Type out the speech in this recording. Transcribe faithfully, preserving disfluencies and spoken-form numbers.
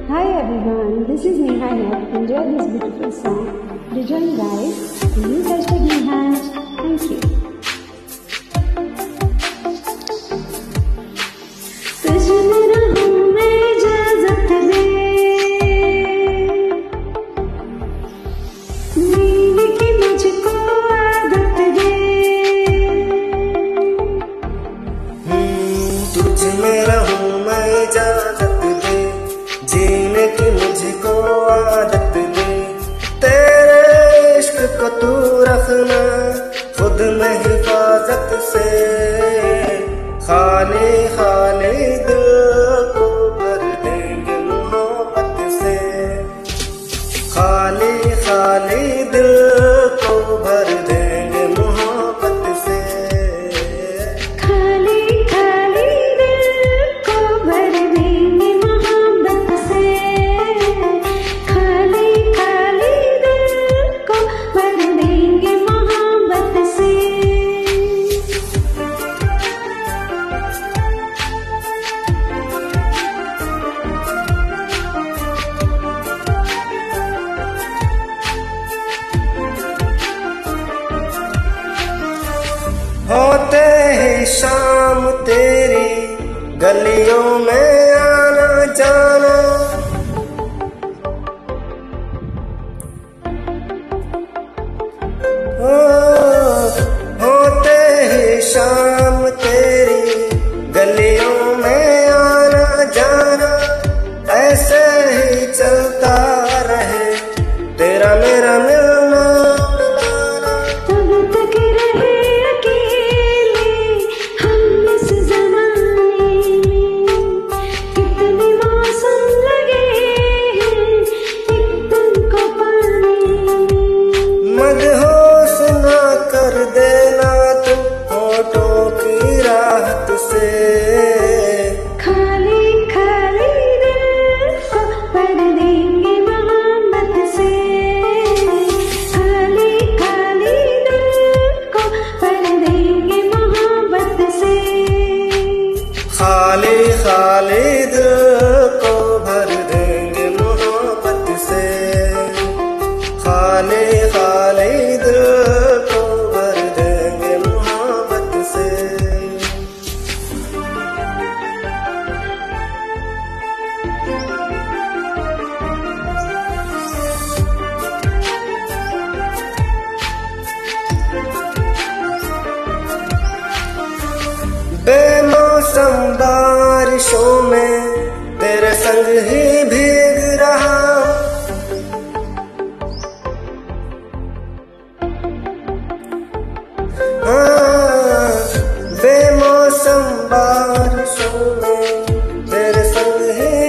Hi everyone, this is Neha here. Enjoy this beautiful song. Do join guys. Please hashtag Neha. Thank you. तुझमें रहूं मैं इजाज़त दे, जीने की मुझको आदत दे। तुझमें रहूं मैं इजाज़त दे, जीने की मुझको आदत दे। तेरे इश्क को तू रखना खुद में हिफाजत से। खाली खाली दिल को भर देंगे मोहब्बत से। खाली खाली दिल को भर देंगे मोहब्बत से। खाली खाली दिल को भर देंगे मोहब्बत से। खाली खाली दिल को भर देंगे मोहब्बत से। होते ही शाम तेरी गलियों में आना जाना। ओ, होते ही शाम तेरी गलियों में आना जाना। ऐसे ही चलता रहे तेरा मेरा मिलना। तब तक रहे अकेले हम इस ज़माने में। कितने मौसम लगे हैं एक तुमको पाने में। मदहोश ना कर देना तुम होठों की राहत से। खाली खाली दिल को भर देंगे मोहब्बत से। खाली खाली दिल को भर देंगे मोहब्बत से। खाली खाली दिल को भर देंगे मोहब्बत से। खाली खाली दिल को भर देंगे मोहब्बत से। बेमौसम बारिशों में तेरे संग ही भीग रहा। हाँ, बेमौसम बारिशों में तेरे संग ही